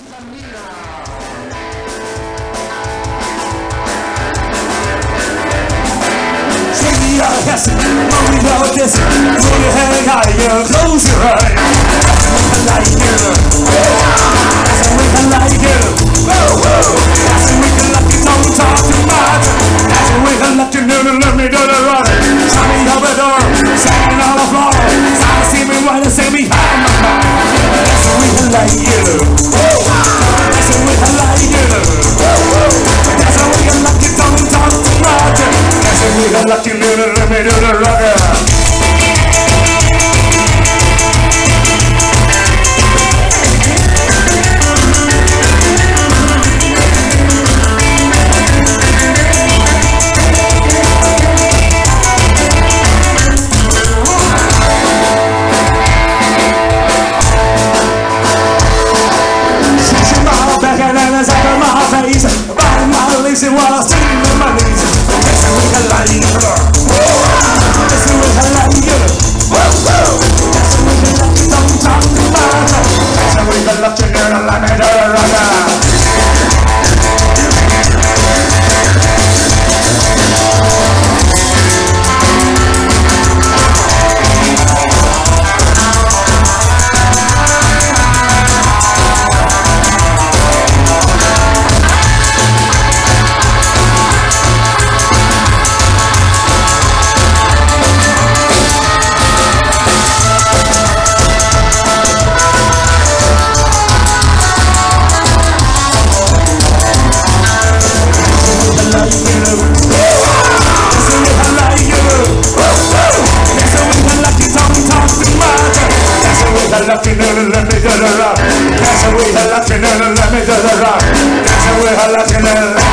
Close your eyes. I like you. I like you. That's the way I like you. Don't talk too much. That's the way I like you. Let me do the running. Show me how it does. Singing on the floor. Time to see me while I say behind my back. That's the way I like you. That's the way I like you. That's the way I like you. Don't talk too much. That's the way I like you. Let me do the running. Listen while I sing in my knees. That's the way I like you. That's the way I like you. That's the way I like you. Don't talk too much. That's the way I like you. Girl, I like it. Let me do the rock. That's the way I like you. Let me do the rock. That's the way I like you.